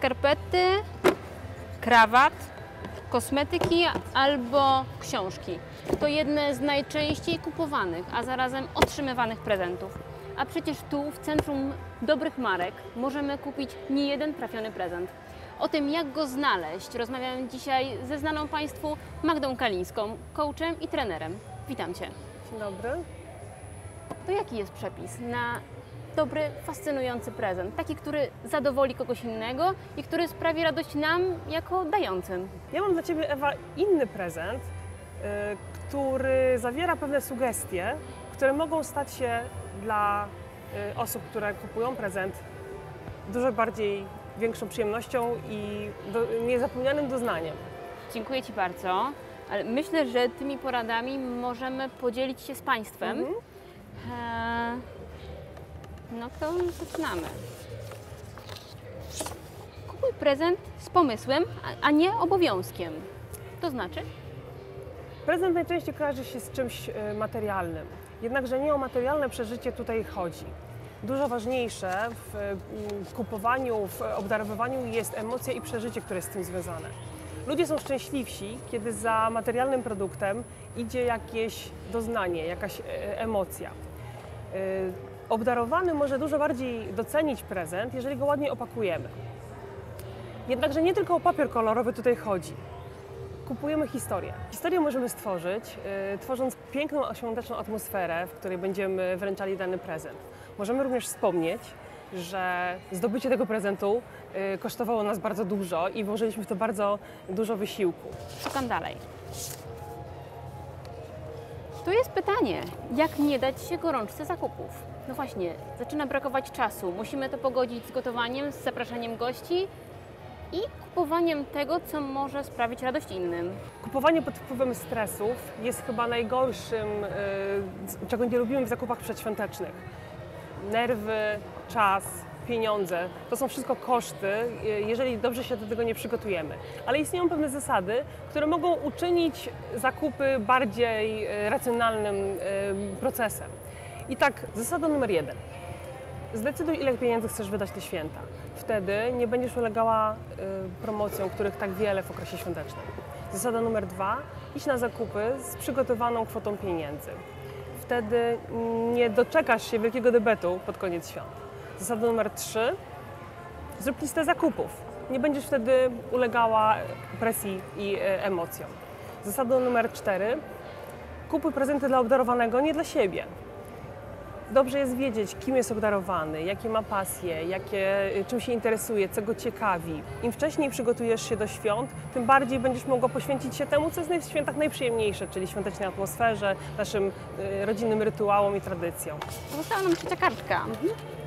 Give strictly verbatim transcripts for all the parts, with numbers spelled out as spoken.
skarpety, krawat, kosmetyki albo książki. To jedne z najczęściej kupowanych, a zarazem otrzymywanych prezentów. A przecież tu, w centrum dobrych marek, możemy kupić niejeden trafiony prezent. O tym, jak go znaleźć, rozmawiam dzisiaj ze znaną Państwu Magdą Kalińską, coachem i trenerem. Witam Cię. Dzień dobry. To jaki jest przepis na dobry, fascynujący prezent? Taki, który zadowoli kogoś innego i który sprawi radość nam jako dającym. Ja mam dla Ciebie, Ewa, inny prezent, yy, który zawiera pewne sugestie, które mogą stać się dla yy, osób, które kupują prezent dużo bardziej większą przyjemnością i do, niezapomnianym doznaniem. Dziękuję Ci bardzo, ale myślę, że tymi poradami możemy podzielić się z Państwem. Mhm. Eee, no to zaczynamy. Kupuj prezent z pomysłem, a, a nie obowiązkiem. To znaczy? Prezent najczęściej kojarzy się z czymś yy, materialnym, jednakże nie o materialne przeżycie tutaj chodzi. Dużo ważniejsze w kupowaniu, w obdarowywaniu jest emocja i przeżycie, które jest z tym związane. Ludzie są szczęśliwsi, kiedy za materialnym produktem idzie jakieś doznanie, jakaś emocja. Obdarowany może dużo bardziej docenić prezent, jeżeli go ładnie opakujemy. Jednakże nie tylko o papier kolorowy tutaj chodzi. Kupujemy historię. Historię możemy stworzyć, yy, tworząc piękną, świąteczną atmosferę, w której będziemy wręczali dany prezent. Możemy również wspomnieć, że zdobycie tego prezentu yy, kosztowało nas bardzo dużo i włożyliśmy w to bardzo dużo wysiłku. Szukam dalej. Tu jest pytanie, jak nie dać się gorączce zakupów? No właśnie, zaczyna brakować czasu. Musimy to pogodzić z gotowaniem, z zapraszaniem gości i kupowaniem tego, co może sprawić radość innym. Kupowanie pod wpływem stresów jest chyba najgorszym, yy, czego nie lubimy w zakupach przedświątecznych. Nerwy, czas, pieniądze, to są wszystko koszty, yy, jeżeli dobrze się do tego nie przygotujemy. Ale istnieją pewne zasady, które mogą uczynić zakupy bardziej yy, racjonalnym yy, procesem. I tak, zasada numer jeden. Zdecyduj, ile pieniędzy chcesz wydać na święta. Wtedy nie będziesz ulegała y, promocjom, których tak wiele w okresie świątecznym. Zasada numer dwa. Idź na zakupy z przygotowaną kwotą pieniędzy. Wtedy nie doczekasz się wielkiego debetu pod koniec świąt. Zasada numer trzy. Zrób listę zakupów. Nie będziesz wtedy ulegała presji i y, emocjom. Zasada numer cztery. Kupuj prezenty dla obdarowanego, nie dla siebie. Dobrze jest wiedzieć, kim jest obdarowany, jakie ma pasje, jakie, czym się interesuje, co go ciekawi. Im wcześniej przygotujesz się do świąt, tym bardziej będziesz mogła poświęcić się temu, co jest w świętach najprzyjemniejsze, czyli świątecznej atmosferze, naszym y, rodzinnym rytuałom i tradycjom. Została nam trzecia kartka. Mhm.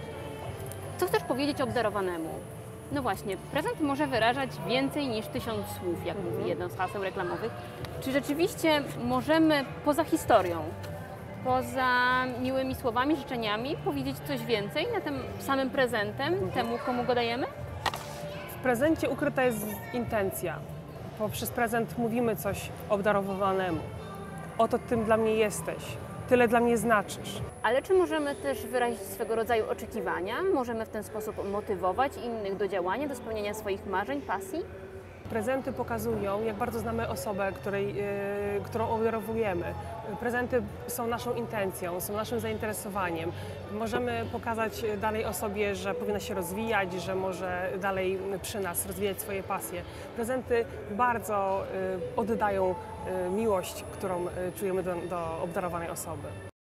Co chcesz powiedzieć obdarowanemu? No właśnie, prezent może wyrażać więcej niż tysiąc słów, jak mhm. mówi jedno z haseł reklamowych. Czy rzeczywiście możemy poza historią, poza miłymi słowami, życzeniami powiedzieć coś więcej na tym samym prezentem, mhm. temu, komu go dajemy? W prezencie ukryta jest intencja. Poprzez prezent mówimy coś obdarowanemu. Oto tym dla mnie jesteś, tyle dla mnie znaczysz. Ale czy możemy też wyrazić swego rodzaju oczekiwania? Możemy w ten sposób motywować innych do działania, do spełnienia swoich marzeń, pasji? Prezenty pokazują, jak bardzo znamy osobę, której, yy, którą obdarowujemy. Prezenty są naszą intencją, są naszym zainteresowaniem. Możemy pokazać dalej osobie, że powinna się rozwijać, że może dalej przy nas rozwijać swoje pasje. Prezenty bardzo yy, oddają yy, miłość, którą yy, czujemy do, do obdarowanej osoby.